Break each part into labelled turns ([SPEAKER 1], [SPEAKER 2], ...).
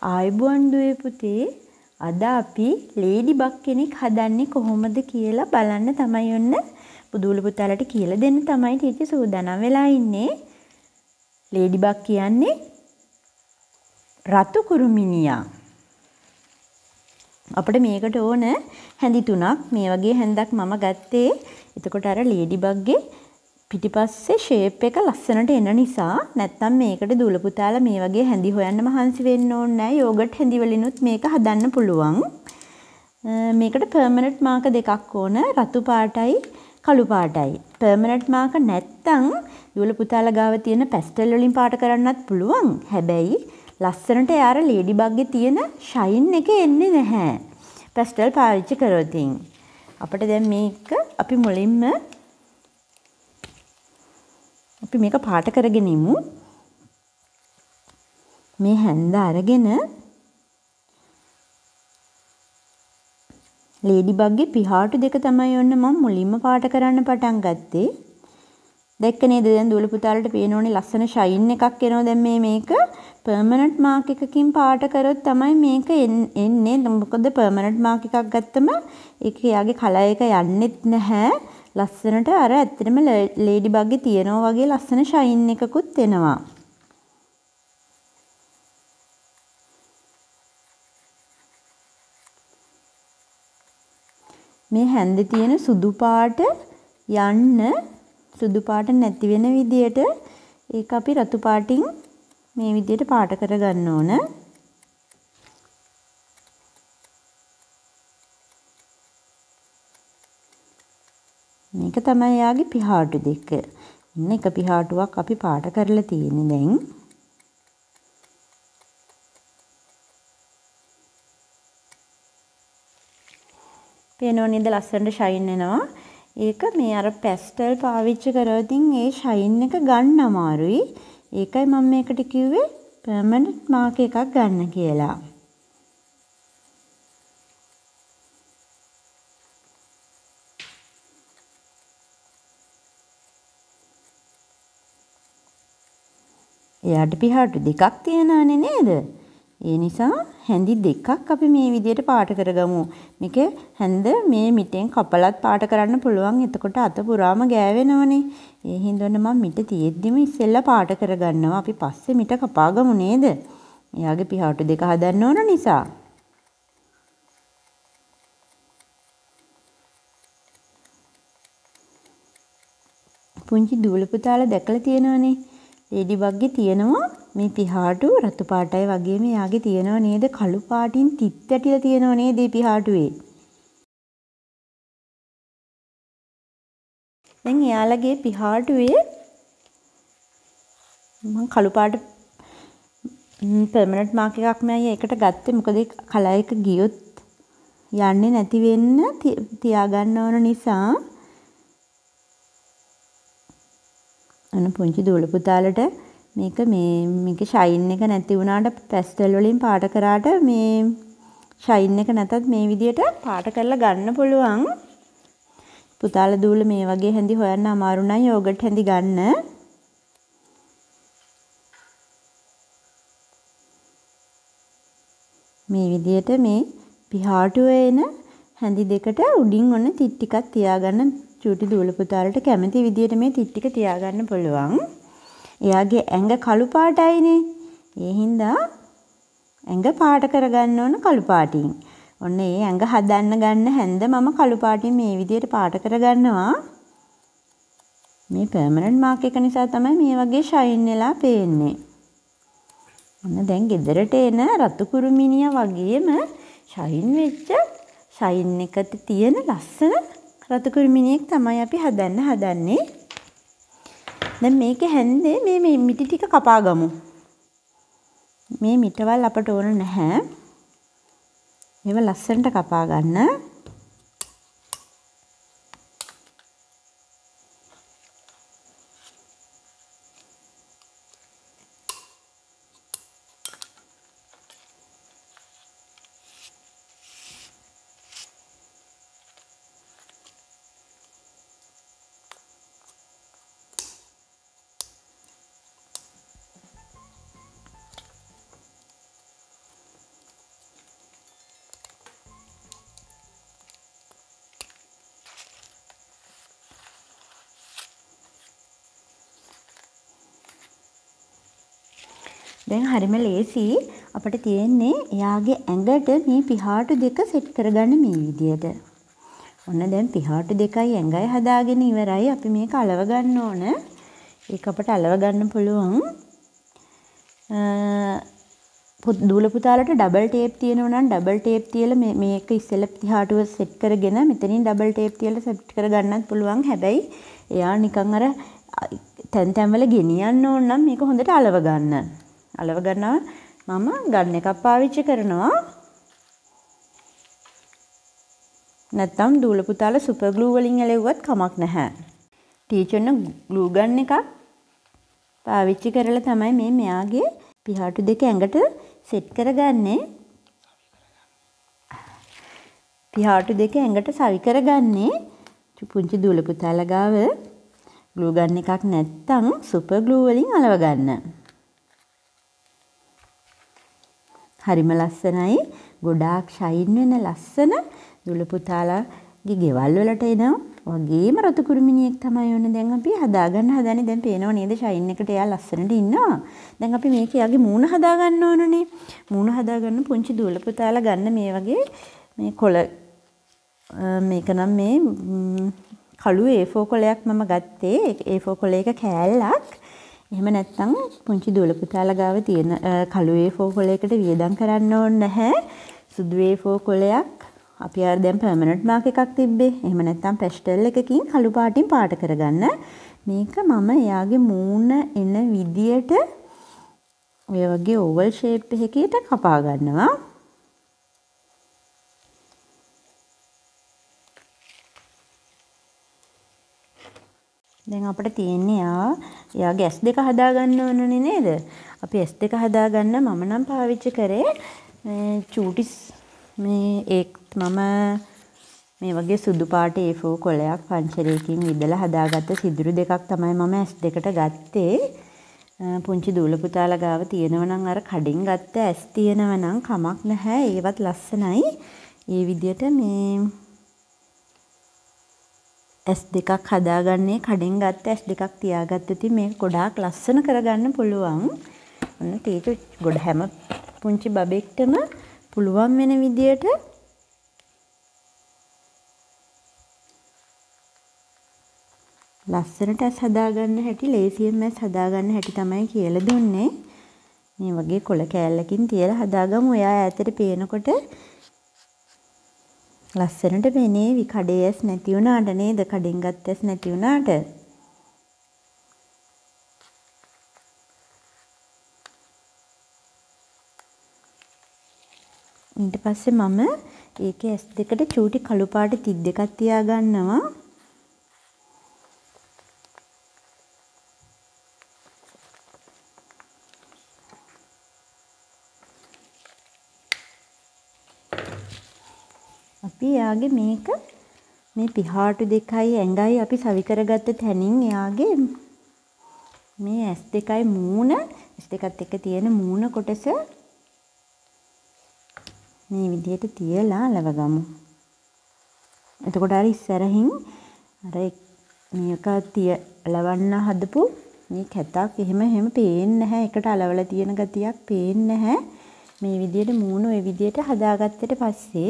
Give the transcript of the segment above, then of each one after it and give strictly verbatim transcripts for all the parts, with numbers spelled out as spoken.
[SPEAKER 1] ආයුබෝවන් දුවේ පුතේ අද අපි ලේඩි බග් කෙනෙක් හදන්නේ කොහොමද කියලා බලන්න තමයි ඔන්න පුදූල පුතාලට කියලා දෙන්න තමයි ටීචර් සූදානම් වෙලා ඉන්නේ. ලේඩි බග් කියන්නේ රතු කුරුමිනියා. අපිට මේකට ඕන හැඳි තුනක්. මේ වගේ හැන්දක් මම ගත්තේ. එතකොට අර ලේඩි බග්ගේ පිටිපස්සේ ෂේප් එක ලස්සනට එන නිසා. නැත්තම් මේකට දූල පුතාලා මේ වගේ හැඳි හොයන්න මහන්සි වෙන්න ඕනේ නැහැ. යෝගට් හැඳි වලිනුත් මේක හදන්න පුළුවන්. මේකට පර්මනන්ට් මාක දෙකක් ඕන. රතු පාටයි කළු පාටයි. පර්මනන්ට් මාක නැත්තම් දූල පුතාලා ගාව තියෙන පැස්ටල් වලින් පාට කරන්නත් පුළුවන්. හැබැයි ලස්සනට යාර ලේඩි බග්ගේ තියෙන ෂයින් එක එන්නේ නැහැ. පැස්ටල් පාවිච්චි කරොත්. අපිට දැන් මේක අපි මුලින්ම අපි මේක පාට කරගෙන ඉමු. මේ හැන්ද අරගෙන ලේඩි බග්ගේ පිහාටු දෙක තමයි ඔන්න මම මුලින්ම පාට කරන්න පටන් ගත්තේ. දැක්ක නේද දැන් දූල පුතාලට පේන ඕනේ ලස්සන ෂයින් එකක් එනවා දැන් මේ මේක පර්මනන්ට් මාක් එකකින් පාට කරොත් තමයි මේක එන්නේ. මොකද පර්මනන්ට් මාක් එකක් ගත්තම ඒක යාගේ කලර් එක යන්නෙත් නැහැ. ලස්සනට අර ඇත්තටම ලේඩි බග්ගේ තියෙනවා වගේ ලස්සන ෂයින් එකකුත් එනවා. මේ හැන්දේ තියෙන සුදු පාට යන්න සුදු පාට නැති වෙන විදියට ඒක අපි රතු පාටින් මේ විදියට පාට කරගන්න ඕන. මේක තමයි යාගේ පිහාටු දෙක. ඉන්න එක පිහාටුවක් අපි පාට කරලා තියෙන්නේ දැන්. පේනෝ නේද ලස්සනට ෂයින් එනවා. ඒක මේ අර පැස්ටල් පාවිච්චි කරොත් ඒ ෂයින් එක ගන්න අමාරුයි. ඒකයි මම මේකට කිව්වේ පර්මනන්ට් මාක් එකක් ගන්න කියලා. එයාට පිහාටු දෙකක් තියෙනවානේ නේද? ඒ නිසා හැඳි දෙකක් අපි මේ විදියට පාට කරගමු. මේක හැඳ මේ මිටෙන් කපලත් පාට කරන්න පුළුවන්. එතකොට අත පුරාම ගෑවෙනවනේ. ඒ හින්දා මම මිට තියෙද්දිම ඉස්සෙල්ලා පාට කරගන්නවා. අපි පස්සේ මිට කපාගමු නේද? එයාගේ පිහාටු දෙක හදන්න ඕන නිසා. පුංචි දූල පුතාලා දැකලා තියෙනවනේ. ලේඩි බග්ගේ තියෙනවා මේ පිහාටු රතු පාටයි වගේම යාගේ තියෙනව නේද කළු පාටින් තිත් ඇටිලා තියෙනව නේද මේ පිහාටුවේ. දැන් එයාලගේ පිහාටුවේ මම කළු පාට පර්මනන්ට් මාක් එකක් මම ඒකට ගත්තේ මොකද කලර් එක ගියොත් යන්නේ නැති වෙන්න තියාගන්න ඕන නිසා. අන්න පුංචි දූල පුතාලට මේක මේ මේකේ ෂයින් එක නැති වුණාට පැස්ටල් වලින් පාට කරාට මේ ෂයින් එක නැතත් මේ විදියට පාට කරලා ගන්න පුළුවන්. පුතාලා දූල මේ වගේ හැඳි හොයන්න අමාරු නම් යෝගට් හැඳි ගන්න. මේ විදියට මේ පිහාටුව එන හැඳි දෙකට උඩින් ඔන්න තිත් ටිකක් තියාගන්න. චූටි දූල පුතාලට කැමති විදියට මේ තිත් ටික තියාගන්න පුළුවන්. එයාගේ ඇඟ කළු පාටයිනේ. ඒ හින්දා ඇඟ පාට කරගන්න ඕන කළු පාටින්. ඔන්න ඒ ඇඟ හදන්න ගන්න හැන්ද මම කළු පාටින් මේ විදියට පාට කරගන්නවා. මේ පර්මනන්ට් මාක් එක නිසා තමයි මේ වගේ ෂයින් වෙලා පේන්නේ. ඔන්න දැන් ගෙදරට එන රතු කුරුමිනියා වගේම ෂයින් වෙච්ච ෂයින් එකට තියෙන ලස්සන රතු කුරුමිනියෙක් තමයි අපි හදන්න හදන්නේ. දැන් මේකේ හැන්දේ මේ මේ මිටි ටික කපා ගමු. මේ මිටවල් අපට ඕන නැහැ. ඒව ලස්සනට කපා ගන්න. මේකෙන් හරිම ලේසි. අපිට තියෙන්නේ එයාගේ ඇඟට මේ පිහාටු දෙක සෙට් කරගන්න මේ විදියට. ඔන්න දැන් පිහාටු දෙකයි ඇඟයි හදාගෙන ඉවරයි. අපි මේක අලව ගන්න ඕන. ඒක අපිට අලව ගන්න පුළුවන්. දූල පුතාලට ඩබල් ටේප් තියෙනවා නම් ඩබල් ටේප් තියලා මේ මේක ඉස්සෙල්ලා පිහාටුව සෙට් කරගෙන මෙතනින් ඩබල් ටේප් තියලා සෙට් කරගන්නත් පුළුවන්. හැබැයි එයා නිකන් අර තැන් තැන් වල ගෙනියන්න ඕන නම් මේක හොඳට අලව ගන්න. අලව ගන්නවා මම ගන් එකක් පාවිච්චි කරනවා. නැත්තම් දූල පුතාලා සුපර් ග්ලූ වලින් ඇලෙව්වත් කමක් නැහැ. ටීචර්න ග්ලූ ගන් එකක් පාවිච්චි කරලා තමයි මේ මෙයාගේ පිහාටු දෙක ඇඟට සෙට් කරගන්නේ. පිහාටු දෙක ඇඟට සවි කරගන්නේ. පුංචි දූල පුතාලා ගාව ග්ලූ ගන් එකක් නැත්තම් සුපර් ග්ලූ වලින් අලව ගන්න. හරිම ලස්සනයි. ගොඩාක් ෂයින් වෙන ලස්සන දූල පුතාලාගේ ගෙවල් වලට එනවා. වගේම රතු කුරුමිනියෙක් තමයි ඕනේ. දැන් අපි හදාගන්න හදන්නේ. දැන් පේනව නේද ෂයින් එකට එයා ලස්සනට ඉන්නවා. දැන් අපි මේක එයාගේ මූණ හදාගන්න ඕනනේ. මූණ හදාගන්න පුංචි දූල පුතාලා ගන්න මේ වගේ මේ කොළ මේක නම් මේ කළු ඒ ෆෝර් කොළයක් මම ගත්තේ. ඒ ෆෝර් කොළයක කෑල්ලක්. එහෙම නැත්නම් පුංචි දූල පුතාලා ගාව තියෙන කළු ඒ ෆෝර් කොළයකට වියදම් කරන්න ඕනේ නැහැ. සුදු ඒ ෆෝර් කොළයක් අපි අර දැන් පර්මනන්ට් මාක් එකක් තිබ්බේ. එහෙම නැත්නම් පැස්ටල් එකකින් කළු පාටින් පාට කරගන්න. මේක මම එයාගේ මූණ එන විදියට ඔය වගේ ඕවල් ෂේප් එකකට කපා ගන්නවා. දැන් අපිට තියෙන්නේ යා එයාගේ ඇස් දෙක හදා ගන්න ඕනනේ නේද? අපි ඇස් දෙක හදා ගන්න මම නම් පාවිච්චි කරේ මේ චූටිස් මේ ඒත් මම මේ වගේ සුදු පාට ඒ ෆෝර් කොළයක් පංචරයකින් විදලා හදාගත්ත සිදුරු දෙකක් තමයි මම ඇස් දෙකට ගත්තේ. පුංචි දූල පුතාලා ගාව තියෙනවා නම් අර කඩින් ගත්ත ඇස් තියෙනවා නම් කමක් නැහැ. ඒවත් ලස්සනයි. ඒ විදිහට මේ ඇස් දෙකක් හදාගන්නේ කඩෙන් ගත්ත ඇස් දෙකක් තියාගත්තොත් මේක ගොඩාක් ලස්සන කරගන්න පුළුවන්. ඔන්න තීතු ගොඩ හැම පුංචි බබෙක්ටම පුළුවන් වෙන විදියට ලස්සනට ඇස් හදාගන්න හැටි, ලේසියෙන් ඇස් හදාගන්න හැටි තමයි කියලා දුන්නේ. මේ වගේ කොළ කෑල්ලකින් තියලා හදාගමු. ඔයා ඈතට පේනකොට ලස්සනට පෙනේවි. කඩේ ඇස් නැති වුණාට නේද? කඩෙන් ගත්ත ඇස් නැති වුණාට. ඊට පස්සේ මම ඒකේ ඇස් දෙකට චූටි කළු පාට තිත් දෙකක් තියා ගන්නවා. අපි එයාගේ මේක මේ පිහාටු දෙකයි ඇඟයි අපි සවි කරගත්ත තැනින් එයාගේ මේ ඇස් දෙකයි මූණ ඇස් දෙකත් එක්ක තියෙන මූණ කොටස මේ විදිහට තියලා ලවගමු. එතකොට අර ඉස්සරහින් අර මේක තිය ලවන්න හදපු මේ කැතක් එහෙම එහෙම පේන්නේ නැහැ. එකට අලවලා තියෙන ගතියක් පේන්නේ නැහැ. මේ විදිහට මූණ ওই විදිහට හදාගත්තට පස්සේ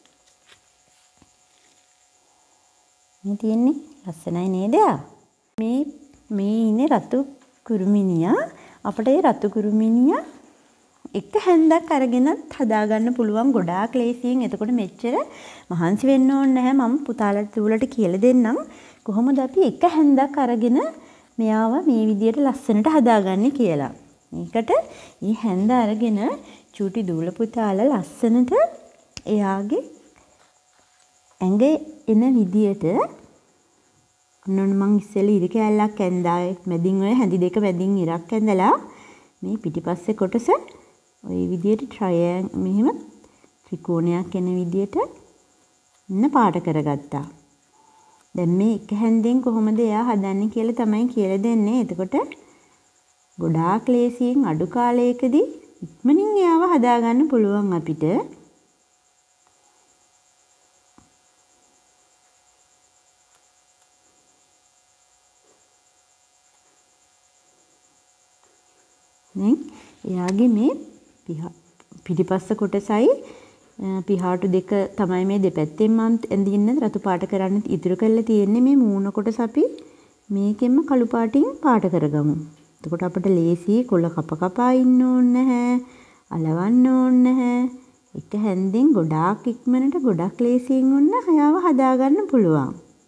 [SPEAKER 1] මේ තියෙන්නේ ලස්සනයි නේද? මේ මේ ඉන්නේ රතු කුරුමිනියා. අපිට ඒ රතු කුරුමිනියා එක හැන්දක් අරගෙනත් හදාගන්න පුළුවන් ගොඩාක් ලේසියෙන්. එතකොට මෙච්චර මහන්සි වෙන්න ඕනේ නැහැ. මම පුතාලට දූලට කියලා දෙන්නම් කොහොමද අපි එක හැන්දක් අරගෙන මෙයාව මේ විදියට ලස්සනට හදාගන්නේ කියලා. මේකට මේ හැන්ද අරගෙන චූටි දූල පුතාලා ලස්සනට එයාගේ ඇඟේ එන විදියට ඔන්න මං ඉස්සෙල්ලා ඉරි කෑල්ලක් ඇඳලා මැදින් ඔය හැඳි දෙක මැදින් ඉරක් ඇඳලා මේ පිටිපස්සේ කොටස ඔය විදියට ට්‍රයැන් මෙහෙම ත්‍රිකෝණයක් එන විදියට ඉන්න පාට කරගත්තා. දැන් මේ එක හැන්දෙන් කොහොමද එයා හදන්නේ කියලා තමයි කියලා දෙන්නේ. එතකොට ගොඩාක් ලේසියෙන් අඩු කාලයකදී ඉක්මනින් එයාව හදාගන්න පුළුවන් අපිට. දැන් එයාගේ මේ පිටිපස්ස කොටසයි පිහාටු දෙක තමයි මේ දෙපැත්තෙන් මම ඇඳින්න රතු පාට කරන්න ඉතුරු කරලා තියෙන්නේ. මේ මූණ කොටස අපි මේකෙන්ම කළු පාටින් පාට කරගමු. එතකොට අපිට ලේසි කොළ කප කපා ඉන්න ඕනේ නැහැ. අලවන්න ඕනේ නැහැ. එක හැන්දෙන් ගොඩාක් ඉක්මනට ගොඩක් ලේසියෙන් ඔන්න හයාව හදාගන්න පුළුවන්.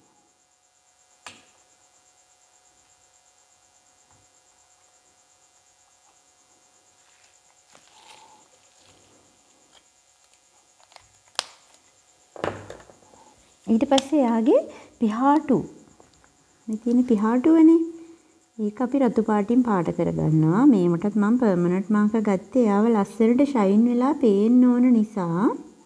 [SPEAKER 1] ඊට පස්සේ යාගේ පිහාටු මේ තියෙන පිහාටුවනේ ඒක අපි රතු පාටින් පාට කරගන්නවා. මේකටත් මම පර්මනන්ට් මාකර් ගත්තේ යාව ලස්සනට ෂයින් වෙලා පේන්න ඕන නිසා.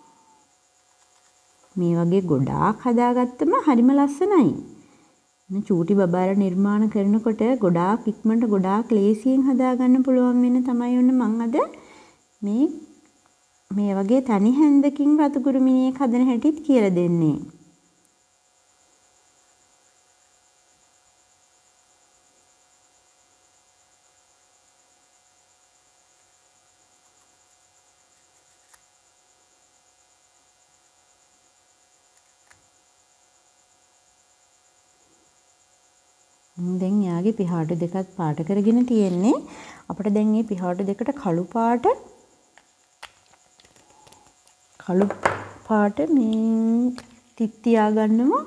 [SPEAKER 1] මේ වගේ ගොඩාක් හදාගත්තම හරිම ලස්සනයි. මේ චූටි බබාලා නිර්මාණ කරනකොට ගොඩාක් ඉක්මනට ගොඩාක් ලේසියෙන් හදාගන්න පුළුවන් වෙන තමයි ඔන්න මම අද මේ මේ වගේ තනි හැන්දකින් රතු කුරුමිනියක් හදන හැටිත් කියලා දෙන්නේ. දැන් යාගේ පිහාටු දෙකත් පාට කරගෙන තියෙන්නේ. අපිට දැන් මේ පිහාටු දෙකට කළු පාට කළු පාට මේ තිත් තියා ගන්නවා.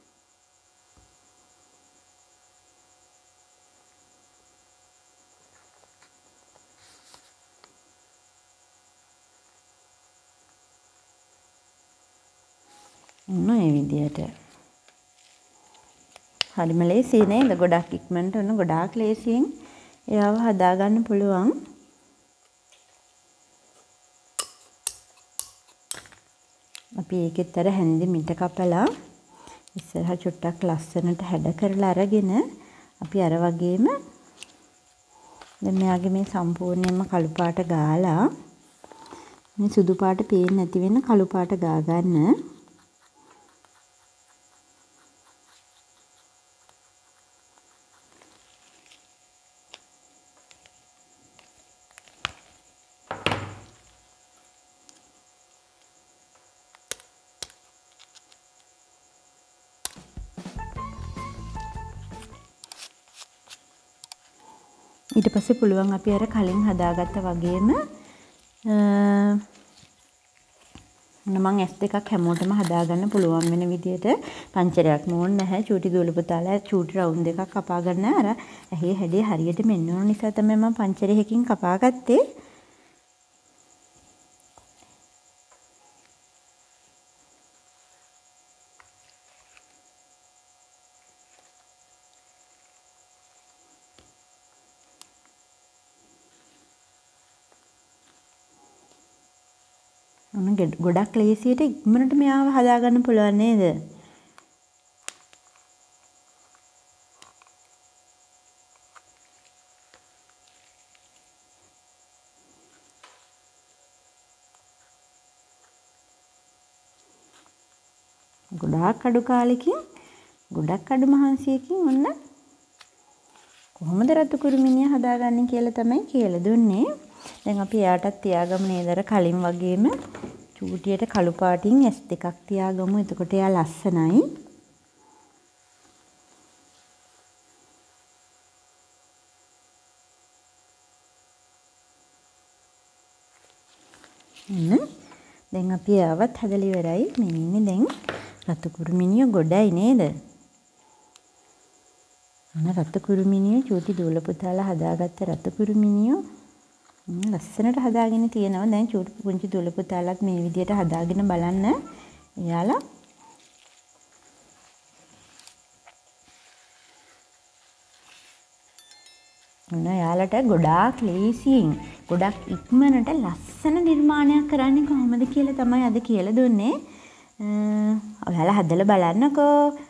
[SPEAKER 1] මේ විදියට හරිම ලේසි නේද? ගොඩක් ඉක්මනට ඔන්න ගොඩාක් ලේසියෙන් එයාව හදාගන්න පුළුවන්. අපි ඒකෙත් අර හැන්දි මිට කපලා ඉස්සරහ චුට්ටක් ලස්සනට හැඩ කරලා අරගෙන අපි අර වගේම දැන් මෙයාගේ මේ සම්පූර්ණයෙන්ම කළු පාට ගාලා මේ සුදු පාට පේන්නේ නැති වෙන කළු පාට ගා ගන්න. ඊට පස්සේ පුළුවන් අපි අර කලින් හදාගත්ත වගේම මම ඇස් දෙකක් හැමෝටම හදාගන්න පුළුවන් වෙන විදියට පංචරයක් ඕනේ නැහැ. චූටි දූල පුතාලා චූටි රවුන්ඩ් එකක් කපා ගන්න අර ඇහි හැඩේ හරියට මෙන්න ඕන නිසා තමයි මම පංචරයකින් කපා ගත්තේ. ගොඩක් ලේසියට ඉක්මනට මෙයාව හදාගන්න පුළුවන් නේද? ගොඩාක් අඩු කාලෙකින් ගොඩක් අඩු මහන්සියකින් ඔන්න කොහොමද රතු කුරුමිනිය හදාගන්නේ කියලා තමයි කියලා දුන්නේ. දැන් අපි එයාටත් තියාගමු නේද? අර කලින් වගේම චූටියට කළු පාටින් ඇස් දෙකක් තියාගමු. එතකොට එයා ලස්සනයි. හ්ම්. දැන් අපි එයාවත් හදලා ඉවරයි. මේ ඉන්නේ දැන් රතු කුරුමිනිය ගොඩයි නේද? අන රතු කුරුමිනිය චූටි දූල පුතාලා හදාගත්ත රතු කුරුමිනිය ලස්සනට හදාගෙන තියෙනවා. දැන් චූටි පුංචි දූල පුතාලත් මේ විදියට හදාගෙන බලන්න. එයාලා ඔන්න එයාලට ගොඩාක් ලේසියෙන් ගොඩක් ඉක්මනට ලස්සන නිර්මාණයක් කරන්නේ කොහොමද කියලා තමයි අද කියලා දුන්නේ. ඔයාලා හදලා බලන්නකෝ.